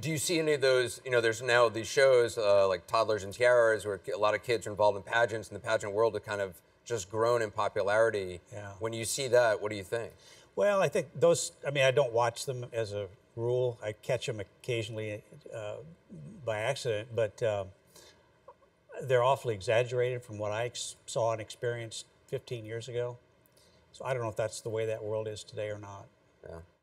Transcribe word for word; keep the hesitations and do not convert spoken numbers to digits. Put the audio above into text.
do you see any of those, you know, there's now these shows uh, like Toddlers and Tiaras where a lot of kids are involved in pageants, and the pageant world has kind of just grown in popularity. Yeah. When you see that, what do you think? Well, I think those, I mean, I don't watch them as a rule. I catch them occasionally uh, by accident, but uh, they're awfully exaggerated from what I ex saw and experienced fifteen years ago. So I don't know if that's the way that world is today or not. Yeah.